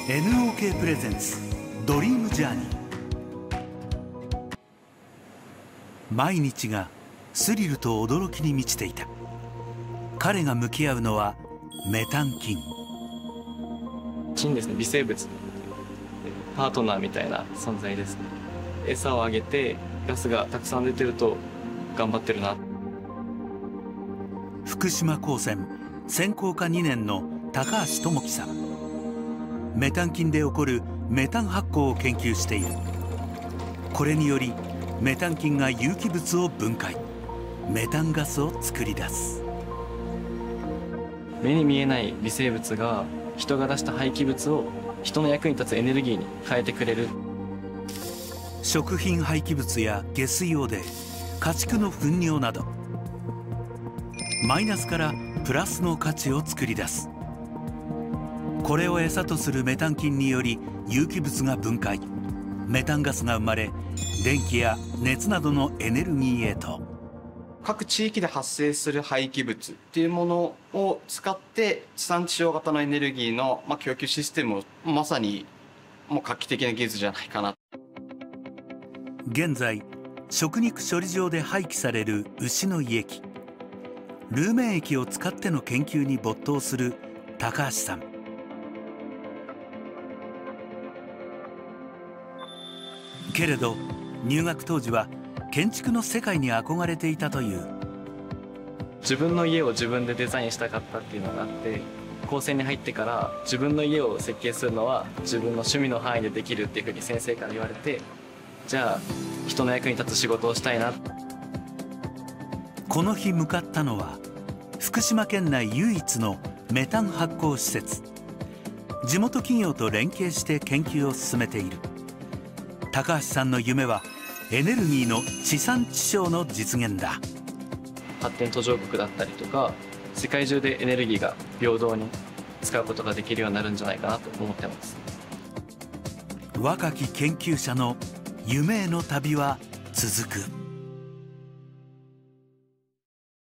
NOK プレゼンツドリームジャーニー。毎日がスリルと驚きに満ちていた。彼が向き合うのはメタン菌。 菌ですね、微生物、パートナーみたいな存在ですね。餌をあげてガスがたくさん出てると頑張ってるな。 福島高専専攻科2年の高橋智樹さん。メタン菌で起こるメタン発酵を研究している。これによりメタン菌が有機物を分解、メタンガスを作り出す。 目に見えない微生物が人が出した廃棄物を人の役に立つエネルギーに変えてくれる。 食品廃棄物や下水汚泥、家畜の糞尿などマイナスからプラスの価値を作り出す。これを餌とするメタン菌により有機物が分解、メタンガスが生まれ、電気や熱などのエネルギーへと。 各地域で発生する廃棄物っていうものを使って地産地消型のエネルギーの供給システムをまさにもう画期的な技術じゃないかな。 現在食肉処理場で廃棄される牛の胃液、ルーメン液を使っての研究に没頭する高橋さん。けれど入学当時は建築の世界に憧れていたという。 自分の家を自分でデザインしたかったっていうのがあって、高専に入ってから自分の家を設計するのは自分の趣味の範囲でできるっていうふうに先生から言われて、じゃあ人の役に立つ仕事をしたいな。 この日向かったのは福島県内唯一のメタン発酵施設。地元企業と連携して研究を進めている。高橋さんの夢はエネルギーの地産地消の実現だ。 発展途上国だったりとか、世界中でエネルギーが平等に使うことができるようになるんじゃないかなと思ってます。 若き研究者の夢への旅は続く。